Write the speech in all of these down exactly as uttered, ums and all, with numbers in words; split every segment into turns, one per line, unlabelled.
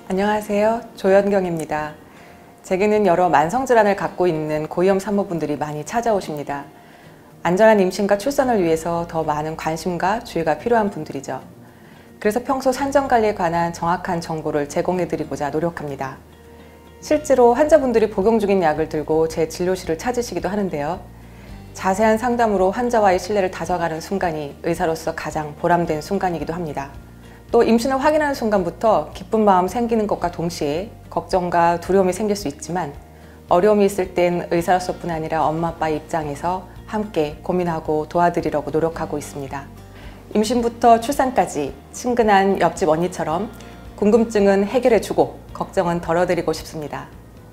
안녕하세요. 조연경입니다. 제게는 여러 만성질환을 갖고 있는 고위험 산모분들이 많이 찾아오십니다. 안전한 임신과 출산을 위해서 더 많은 관심과 주의가 필요한 분들이죠. 그래서 평소 산전관리에 관한 정확한 정보를 제공해드리고자 노력합니다. 실제로 환자분들이 복용 중인 약을 들고 제 진료실을 찾으시기도 하는데요. 자세한 상담으로 환자와의 신뢰를 다져가는 순간이 의사로서 가장 보람된 순간이기도 합니다. 또 임신을 확인하는 순간부터 기쁜 마음 생기는 것과 동시에 걱정과 두려움이 생길 수 있지만 어려움이 있을 땐 의사로서뿐 아니라 엄마 아빠의 입장에서 함께 고민하고 도와드리려고 노력하고 있습니다. 임신부터 출산까지 친근한 옆집 언니처럼 궁금증은 해결해주고 걱정은 덜어드리고 싶습니다.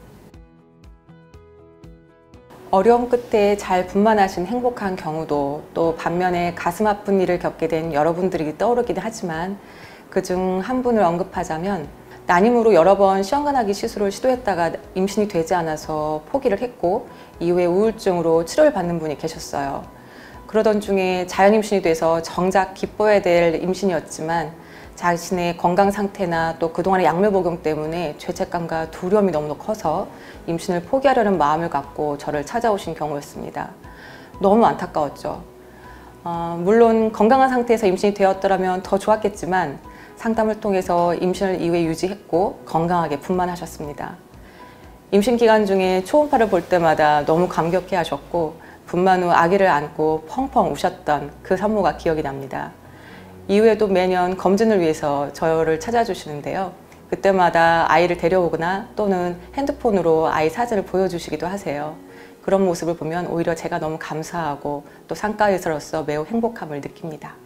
어려움 끝에 잘 분만하신 행복한 경우도 또 반면에 가슴 아픈 일을 겪게 된 여러분들이 떠오르긴 하지만 그중 한 분을 언급하자면 난임으로 여러 번 시원관하기 시술을 시도했다가 임신이 되지 않아서 포기를 했고 이후에 우울증으로 치료를 받는 분이 계셨어요. 그러던 중에 자연 임신이 돼서 정작 기뻐야 될 임신이었지만 자신의 건강 상태나 또 그동안의 약물 복용 때문에 죄책감과 두려움이 너무 커서 임신을 포기하려는 마음을 갖고 저를 찾아오신 경우였습니다. 너무 안타까웠죠. 어, 물론 건강한 상태에서 임신이 되었더라면 더 좋았겠지만 상담을 통해서 임신을 이후에 유지했고 건강하게 분만하셨습니다. 임신 기간 중에 초음파를 볼 때마다 너무 감격해 하셨고 분만 후 아기를 안고 펑펑 우셨던 그 산모가 기억이 납니다. 이후에도 매년 검진을 위해서 저를 찾아주시는데요. 그때마다 아이를 데려오거나 또는 핸드폰으로 아이 사진을 보여주시기도 하세요. 그런 모습을 보면 오히려 제가 너무 감사하고 또 상가의사로서 매우 행복함을 느낍니다.